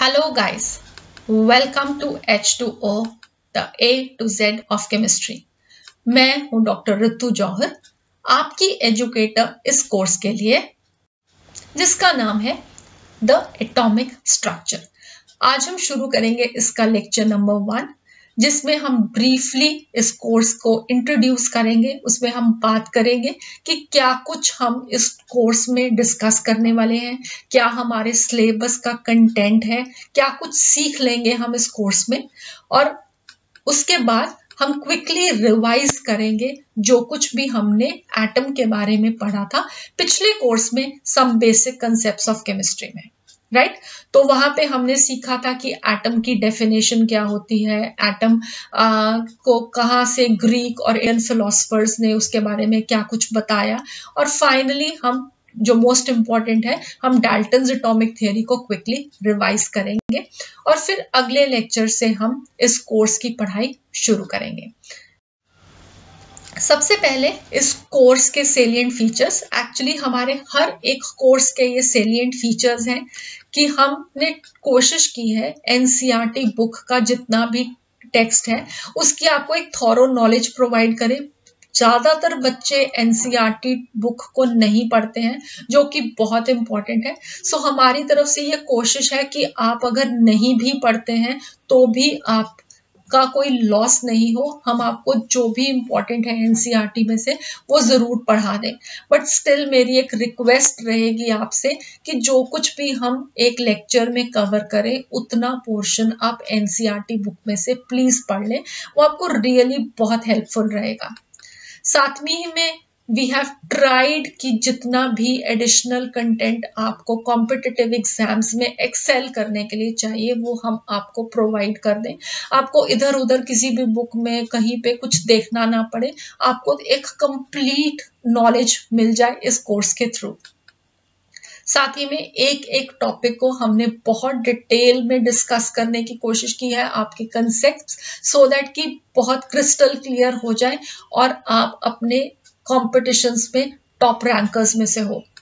Hello guys, welcome to H2O, the A to Z of chemistry। मैं हूं doctor ऋतु जौहर, आपकी educator इस course के लिए, जिसका नाम है द एटॉमिक स्ट्रक्चर। आज हम शुरू करेंगे इसका लेक्चर नंबर 1, जिसमें हम ब्रीफली इस कोर्स को इंट्रोड्यूस करेंगे। उसमें हम बात करेंगे कि क्या कुछ हम इस कोर्स में डिस्कस करने वाले हैं, क्या हमारे सिलेबस का कंटेंट है, क्या कुछ सीख लेंगे हम इस कोर्स में, और उसके बाद हम क्विकली रिवाइज करेंगे जो कुछ भी हमने एटम के बारे में पढ़ा था पिछले कोर्स में, some basic concepts of chemistry में, राइट। तो वहां पे हमने सीखा था कि एटम की डेफिनेशन क्या होती है, एटम को कहाँ से ग्रीक और इंडियन फिलोसफर्स ने उसके बारे में क्या कुछ बताया, और फाइनली हम जो मोस्ट इंपॉर्टेंट है, हम डाल्टन्स एटॉमिक थ्योरी को क्विकली रिवाइज करेंगे और फिर अगले लेक्चर से हम इस कोर्स की पढ़ाई शुरू करेंगे। सबसे पहले इस कोर्स के सेलिएंट फीचर्स, एक्चुअली हमारे हर एक कोर्स के ये सेलिएंट फीचर्स हैं कि हमने कोशिश की है एनसीईआरटी बुक का जितना भी टेक्स्ट है उसकी आपको एक थॉरो नॉलेज प्रोवाइड करें। ज्यादातर बच्चे एनसीईआरटी बुक को नहीं पढ़ते हैं, जो कि बहुत इंपॉर्टेंट है। सो हमारी तरफ से ये कोशिश है कि आप अगर नहीं भी पढ़ते हैं तो भी आपका कोई लॉस नहीं हो, हम आपको जो भी इंपॉर्टेंट है एनसीईआरटी में से वो जरूर पढ़ा दें। बट स्टिल मेरी एक रिक्वेस्ट रहेगी आपसे कि जो कुछ भी हम एक लेक्चर में कवर करें उतना पोर्शन आप एनसीईआरटी बुक में से प्लीज पढ़ लें, वो आपको रियली बहुत हेल्पफुल रहेगा। साथ में वी हैव ट्राइड कि जितना भी एडिशनल कंटेंट आपको कॉम्पिटिटिव एग्जाम्स में एक्सेल करने के लिए चाहिए वो हम आपको प्रोवाइड कर दें। आपको इधर उधर किसी भी बुक में कहीं पे कुछ देखना ना पड़े, आपको एक कंप्लीट नॉलेज मिल जाए इस कोर्स के थ्रू। साथ ही में एक एक टॉपिक को हमने बहुत डिटेल में डिस्कस करने की कोशिश की है, आपके कंसेप्ट्स, सो दैट कि बहुत क्रिस्टल क्लियर हो जाए और आप अपने कॉम्पिटिशन्स में टॉप रैंकर्स में से हो।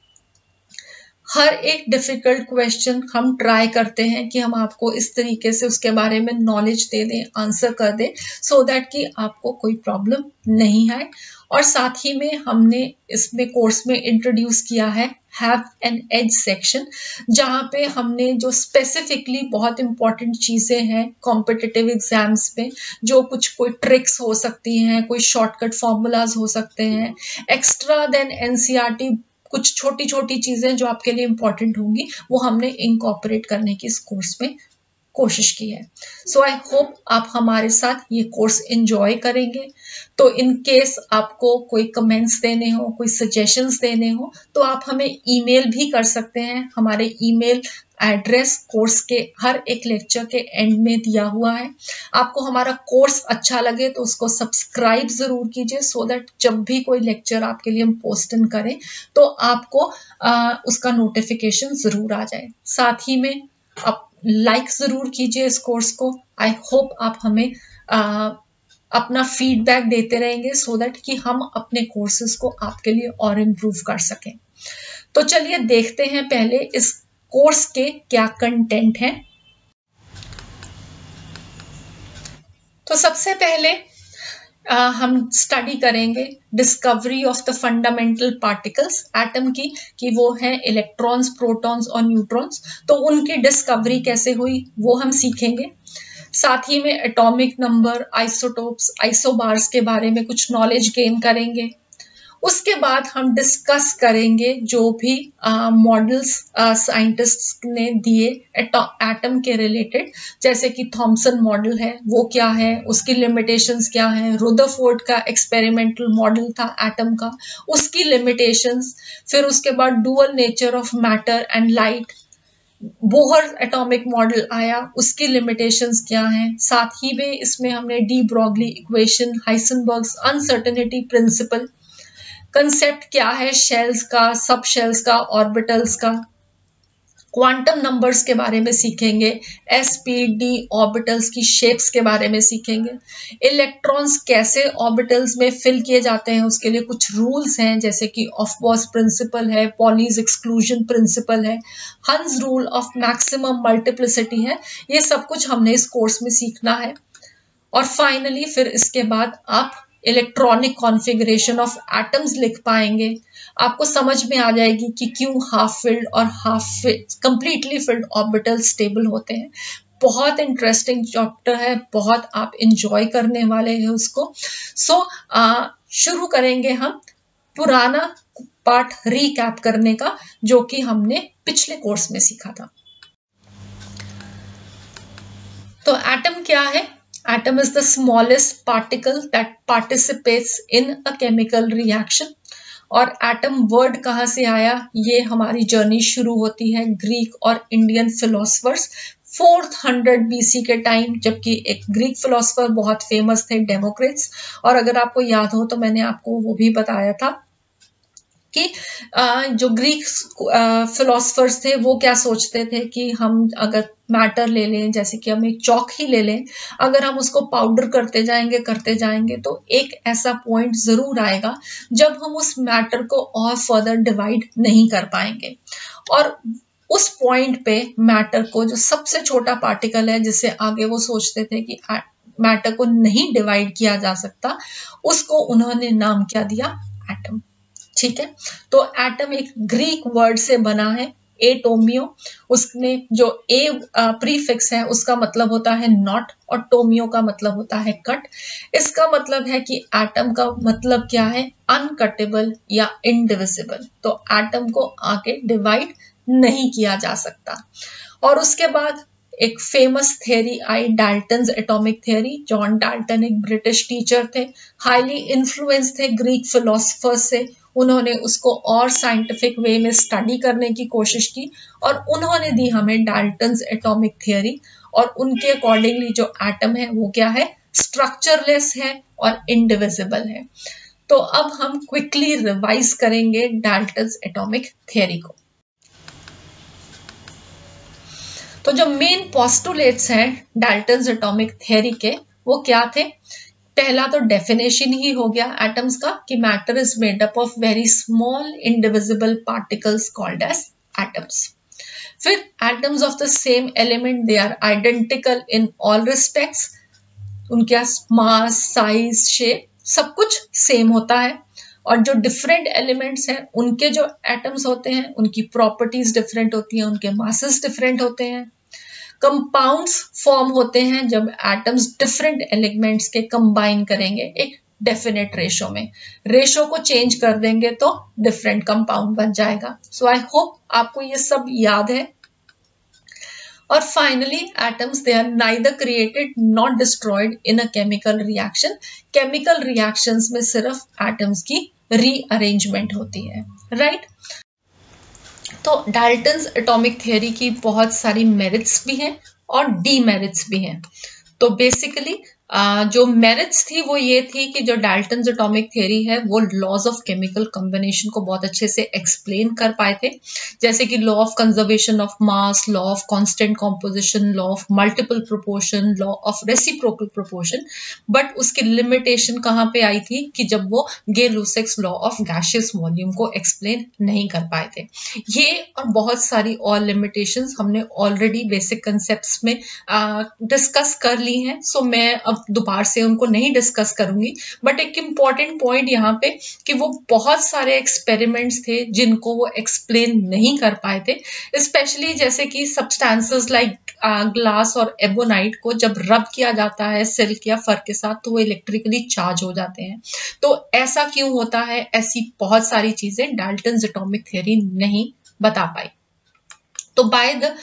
हर एक डिफिकल्ट क्वेश्चन हम ट्राई करते हैं कि हम आपको इस तरीके से उसके बारे में नॉलेज दे दें, आंसर कर दें, सो दैट कि आपको कोई प्रॉब्लम नहीं आए। और साथ ही में हमने इसमें कोर्स में इंट्रोड्यूस किया है हैव एन एज सेक्शन, जहां पे हमने जो स्पेसिफिकली बहुत इंपॉर्टेंट चीजें हैं कॉम्पिटिटिव एग्जाम्स में, जो कुछ कोई ट्रिक्स हो सकती हैं, कोई शॉर्टकट फॉर्मूलाज हो सकते हैं, एक्स्ट्रा देन एनसीईआरटी कुछ छोटी छोटी चीजें जो आपके लिए इंपॉर्टेंट होंगी, वो हमने इनकॉर्पोरेट करने की इस कोर्स में कोशिश की है। सो आई होप आप हमारे साथ ये कोर्स एंजॉय करेंगे। तो इन केस आपको कोई कमेंट्स देने हो, कोई सजेशंस देने हो, तो आप हमें ईमेल भी कर सकते हैं। हमारे ईमेल एड्रेस कोर्स के हर एक लेक्चर के एंड में दिया हुआ है। आपको हमारा कोर्स अच्छा लगे तो उसको सब्सक्राइब जरूर कीजिए, सो दैट जब भी कोई लेक्चर आपके लिए हम पोस्टन करें तो आपको उसका नोटिफिकेशन जरूर आ जाए। साथ ही में आप लाइक जरूर कीजिए इस कोर्स को। आई होप आप हमें अपना फीडबैक देते रहेंगे, सो दैट कि हम अपने कोर्सेज को आपके लिए और इम्प्रूव कर सकें। तो चलिए देखते हैं पहले इस कोर्स के क्या कंटेंट है। तो सबसे पहले हम स्टडी करेंगे discovery of the fundamental particles atom की, कि वो हैं इलेक्ट्रॉन्स, प्रोटॉन्स और न्यूट्रॉन्स। तो उनकी डिस्कवरी कैसे हुई वो हम सीखेंगे। साथ ही में एटॉमिक नंबर, आइसोटोप्स, आइसोबार्स के बारे में कुछ नॉलेज गेन करेंगे। उसके बाद हम डिस्कस करेंगे जो भी मॉडल्स साइंटिस्ट्स ने दिए एटम के रिलेटेड, जैसे कि थॉमसन मॉडल है वो क्या है, उसकी लिमिटेशंस क्या है, रुदरफोर्ड का एक्सपेरिमेंटल मॉडल था एटम का, उसकी लिमिटेशंस, फिर उसके बाद dual nature of matter and light, Bohr atomic model आया, उसकी लिमिटेशंस क्या हैं। साथ ही में इसमें हमने de Broglie equation, Heisenberg's uncertainty principle, concept क्या है शेल्स का, सब शेल्स का, ऑर्बिटल्स का, क्वांटम नंबर्स के बारे में सीखेंगे, sp-d ऑर्बिटल्स की शेप्स के बारे में सीखेंगे, इलेक्ट्रॉन्स कैसे ऑर्बिटल्स में फिल किए जाते हैं उसके लिए कुछ रूल्स हैं, जैसे कि ऑफबॉस प्रिंसिपल है, पॉलीज एक्सक्लूजन प्रिंसिपल है, Hund's rule of maximum multiplicity है। ये सब कुछ हमने इस कोर्स में सीखना है। और फाइनली फिर इसके बाद आप इलेक्ट्रॉनिक कॉन्फ़िगरेशन ऑफ एटम्स लिख पाएंगे। आपको समझ में आ जाएगी कि क्यों हाफ फिल्ड और half completely filled orbital stable होते हैं। बहुत इंटरेस्टिंग चैप्टर है, बहुत आप इंजॉय करने वाले हैं उसको। शुरू करेंगे हम पुराना पार्ट रीकैप करने का, जो कि हमने पिछले कोर्स में सीखा था। तो एटम क्या है? Atom is the smallest particle that participates in a chemical reaction। और एटम वर्ड कहाँ से आया? ये हमारी जर्नी शुरू होती है ग्रीक और इंडियन फिलोसफर्स 400 BC के टाइम, जबकि एक ग्रीक फिलोसफर बहुत फेमस थे, डेमोक्रिट्स। और अगर आपको याद हो तो मैंने आपको वो भी बताया था कि जो ग्रीक फिलोसफर्स थे वो क्या सोचते थे कि हम अगर मैटर ले लें, जैसे कि हम एक चौक ही ले लें, अगर हम उसको पाउडर करते जाएंगे तो एक ऐसा पॉइंट जरूर आएगा जब हम उस मैटर को और फर्दर डिवाइड नहीं कर पाएंगे। और उस पॉइंट पे मैटर को, जो सबसे छोटा पार्टिकल है जिससे आगे वो सोचते थे कि मैटर को नहीं डिवाइड किया जा सकता, उसको उन्होंने नाम क्या दिया? एटम। ठीक है, तो एटम एक ग्रीक वर्ड से बना है, एटोमियो। उसमें जो ए प्रीफिक्स है उसका मतलब होता है नॉट, और टोमियो का मतलब होता है कट। इसका मतलब है कि एटम का मतलब क्या है? अनकटेबल या इनडिविजिबल। तो एटम को आगे डिवाइड नहीं किया जा सकता। और उसके बाद एक फेमस थ्योरी आई, Dalton's atomic theory. John Dalton एक ब्रिटिश टीचर थे, हाईली इन्फ्लुएंस थे ग्रीक फिलोसफर्स से। उन्होंने उसको और साइंटिफिक वे में स्टडी करने की कोशिश की और उन्होंने दी हमें डाल्टन्स एटॉमिक थ्योरी। और उनके अकॉर्डिंगली जो एटम है वो क्या है? स्ट्रक्चरलेस है और इनडिविजिबल है। तो अब हम क्विकली रिवाइज करेंगे डाल्टन्स एटॉमिक थ्योरी को। तो जो मेन पोस्टुलेट्स हैं डाल्टन्स एटॉमिक थ्योरी के, वो क्या थे? पहला तो डेफिनेशन ही हो गया एटम्स का कि matter is made up of very small indivisible particles called as atoms. फिर atoms of the same element, they are identical in all respects. उनके मास, साइज, शेप सब कुछ सेम होता है। और जो डिफरेंट एलिमेंट्स हैं उनके जो एटम्स होते हैं उनकी प्रॉपर्टीज डिफरेंट होती हैं, उनके मासेस डिफरेंट होते हैं। कंपाउंड्स फॉर्म होते हैं जब एटम्स डिफरेंट एलिमेंट्स के कंबाइन करेंगे एक डेफिनेट रेशो में। रेशो को चेंज कर देंगे तो डिफरेंट कंपाउंड बन जाएगा। सो आई होप आपको ये सब याद है। और finally atoms, they are neither created not destroyed in a chemical reaction. Chemical reactions में सिर्फ एटम्स की रीअरेंजमेंट होती है, राइट? तो डाल्टन्स एटॉमिक थ्योरी की बहुत सारी मेरिट्स भी हैं और डीमेरिट्स भी हैं। तो बेसिकली जो मेरिट्स थी वो ये थी कि जो डाल्टन्स एटॉमिक थ्योरी है वो लॉज ऑफ केमिकल कॉम्बिनेशन को बहुत अच्छे से एक्सप्लेन कर पाए थे, जैसे कि law of conservation of mass, law of constant composition, law of multiple proportion, law of reciprocal proportion. But उसकी लिमिटेशन कहाँ पे आई थी कि जब वो Gay Lussac's law of gaseous volume को एक्सप्लेन नहीं कर पाए थे। ये और बहुत सारी और लिमिटेशंस हमने ऑलरेडी बेसिक कंसेप्ट्स में डिस्कस कर ली हैं। सो मैं अब दोबारा से उनको नहीं डिस्कस करूंगी। बट एक इम्पॉर्टेंट पॉइंट यहाँ पे कि वो बहुत सारे एक्सपेरिमेंट्स थे जिनको वो एक्सप्लेन नहीं कर पाए थे, स्पेशली जैसे कि सब्सटेंसेस लाइक ग्लास और एबोनाइट को जब रब किया जाता है सिल्क या फर के साथ तो वो इलेक्ट्रिकली चार्ज हो जाते हैं। तो ऐसा क्यों होता है? ऐसी बहुत सारी चीजें डाल्टन्स एटॉमिक थ्योरी नहीं बता पाई। तो by the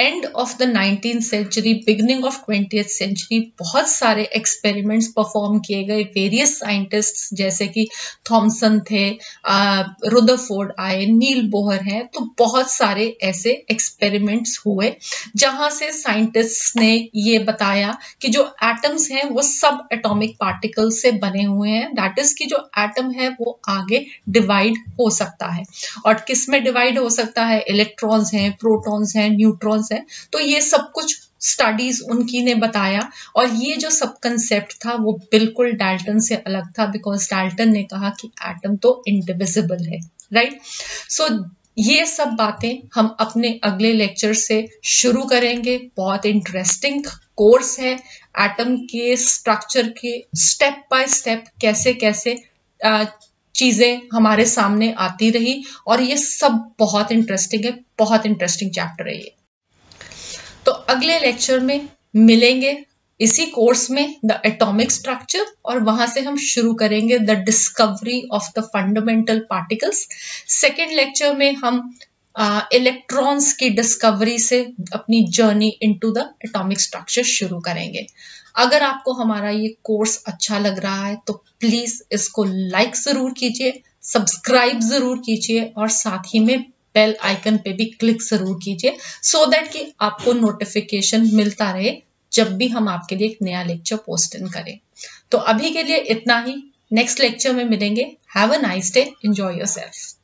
end of the 19th century, beginning of 20th century बहुत सारे एक्सपेरिमेंट्स परफॉर्म किए गए वेरियस साइंटिस्ट्स, जैसे कि थॉमसन थे, रुदरफोर्ड आए, नील बोहर हैं, तो बहुत सारे ऐसे एक्सपेरिमेंट्स हुए जहां से साइंटिस्ट्स ने ये बताया कि जो एटम्स हैं वो सब एटॉमिक पार्टिकल से बने हुए हैं, दैट इज कि जो एटम है वो आगे डिवाइड हो सकता है। और किस में डिवाइड हो सकता है? इलेक्ट्रॉन्स हैं, प्रोटॉन्स हैं, न्यूट्रॉन्स हैं। तो ये सब कुछ स्टडीज उनकी ने बताया, और ये जो सब कंसेप्ट था वो बिल्कुल डाल्टन से अलग था, बिकॉज डाल्टन ने कहा कि एटम तो इंडिविजिबल है, राइट। सो ये सब बातें हम अपने अगले लेक्चर से शुरू करेंगे। बहुत इंटरेस्टिंग कोर्स है, एटम के स्ट्रक्चर के स्टेप बाय स्टेप कैसे कैसे चीजें हमारे सामने आती रही, और ये सब बहुत इंटरेस्टिंग है, बहुत इंटरेस्टिंग चैप्टर है ये। तो अगले लेक्चर में मिलेंगे इसी कोर्स में, द एटॉमिक स्ट्रक्चर, और वहां से हम शुरू करेंगे the discovery of the fundamental particles. Second lecture में हम इलेक्ट्रॉन्स की डिस्कवरी से अपनी journey into the atomic structure शुरू करेंगे। अगर आपको हमारा ये कोर्स अच्छा लग रहा है तो प्लीज इसको लाइक जरूर कीजिए, सब्सक्राइब जरूर कीजिए, और साथ ही में बेल आइकन पे भी क्लिक जरूर कीजिए, सो दैट कि आपको नोटिफिकेशन मिलता रहे जब भी हम आपके लिए एक नया लेक्चर पोस्ट इन करें। तो अभी के लिए इतना ही, नेक्स्ट लेक्चर में मिलेंगे। Have a nice day, enjoy yourself.